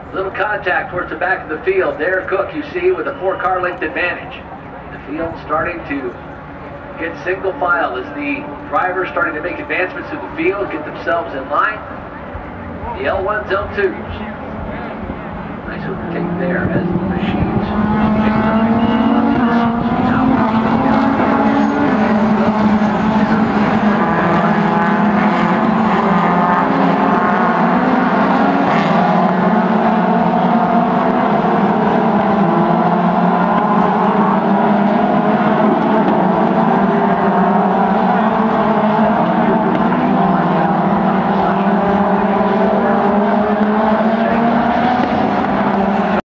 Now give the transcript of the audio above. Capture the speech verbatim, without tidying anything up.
Little contact towards the back of the field. There, Cook, you see, with a four-car length advantage. The field starting to get single file as the drivers starting to make advancements through the field, get themselves in line. The L ones, L twos. Nice overtake there as the machines.